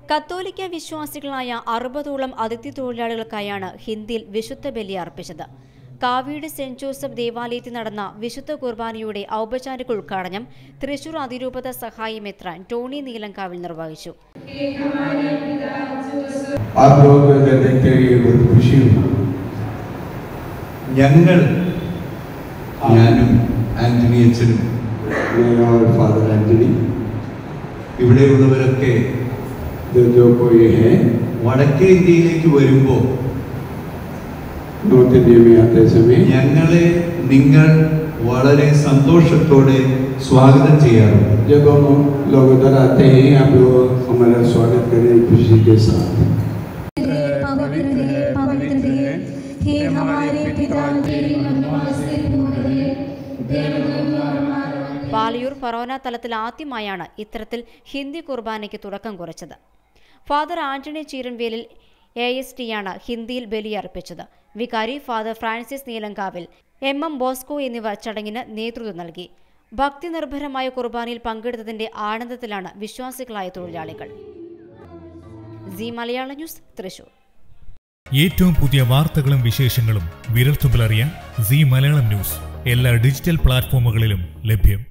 കത്തോലിക്ക വിശ്വാസികളായ 60ഓളം അതിഥി തൊഴിലാളികൾക്കായാണ് ഹിന്ദിയിൽ വിശുദ്ധ ബലി അർപ്പിച്ചത്. കാവീട് സെന്റ് ജോസഫ് ദേവാലയത്തിൽ നടന്ന വിശുദ്ധ കുർബാനയുടെ ഔപചാരിക ഉദ്ഘാടനം തൃശൂർ അതിരൂപത സഹായി മെത്രാൻ ടോണി നീലങ്കാവിൽ നിർവഹിച്ചു. ഞാനും ആന്റണി അച്ഛനും ഇവിടെയുള്ളവരൊക്കെ വടക്കേ ഇന്ത്യയിലേക്ക് വരുമ്പോൾ ഞങ്ങളെ നിങ്ങൾ വളരെ സന്തോഷത്തോടെ സ്വാഗതം ചെയ്യാറുണ്ട്. പാലയൂർ ഫറോന തലത്തിൽ ആദ്യമായാണ് ഇത്തരത്തിൽ ഹിന്ദി കുർബാനയ്ക്ക് തുടക്കം കുറിച്ചത്. ഫാദർ ആന്റണി ചീരൻവേലിൽ ASTയാണ് ഹിന്ദിയിൽ ബലിയർപ്പിച്ചത്. വികാരി father Francis Neelankavil, MM Bosco എന്നിവർ ചടങ്ങിന് നേതൃത്വം നൽകി. ഭക്തി നിർഭരമായ കുർബാനയിൽ പങ്കെടുത്തതിന്റെ ആനന്ദത്തിലാണ് വിശ്വാസികളായ തൊഴിലാളികൾ. C Malayalam news, Thrissur. ഏറ്റവും പുതിയ വാർത്തകളും വിശേഷങ്ങളും വിരൽത്തുമ്പിലറിയാൻ സി മലയാളം ന്യൂസ് എല്ലാ ഡിജിറ്റൽ പ്ലാറ്റ്ഫോമുകളിലും ലഭ്യം.